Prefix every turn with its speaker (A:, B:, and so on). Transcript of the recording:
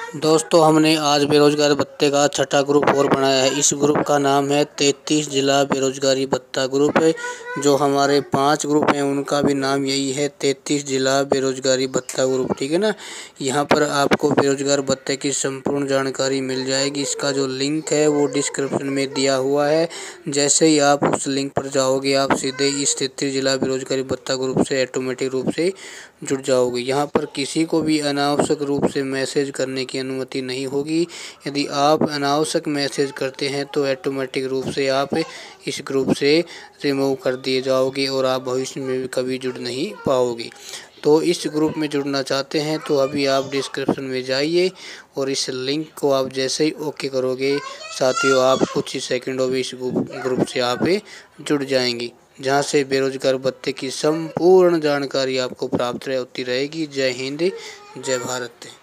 A: दोस्तों हमने आज बेरोजगार भत्ते का छठा ग्रुप और बनाया है। इस ग्रुप का नाम है 33 जिला बेरोजगारी भत्ता ग्रुप है। जो हमारे 5 ग्रुप हैं उनका भी नाम यही है, 33 जिला बेरोजगारी भत्ता ग्रुप। ठीक है ना। यहाँ पर आपको बेरोजगार भत्ते की संपूर्ण जानकारी मिल जाएगी। इसका जो लिंक है वो डिस्क्रिप्शन में दिया हुआ है। जैसे ही आप उस लिंक पर जाओगे आप सीधे इस 33 जिला बेरोजगारी भत्ता ग्रुप से ऑटोमेटिक रूप से जुड़ जाओगे। यहाँ पर किसी को भी अनावश्यक रूप से मैसेज करने की अनुमति नहीं होगी। यदि आप अनावश्यक मैसेज करते हैं तो ऑटोमेटिक रूप से आप इस ग्रुप से रिमूव कर दिए जाओगे और आप भविष्य में भी कभी जुड़ नहीं पाओगे। तो इस ग्रुप में जुड़ना चाहते हैं तो अभी आप डिस्क्रिप्शन में जाइए और इस लिंक को आप जैसे ही ओके करोगे साथियों, आप कुछ ही सेकंडों में इस ग्रुप से आप जुड़ जाएंगे, जहां से बेरोजगार भत्ते की संपूर्ण जानकारी आपको प्राप्त होती रहेगी। जय हिंद, जय भारत।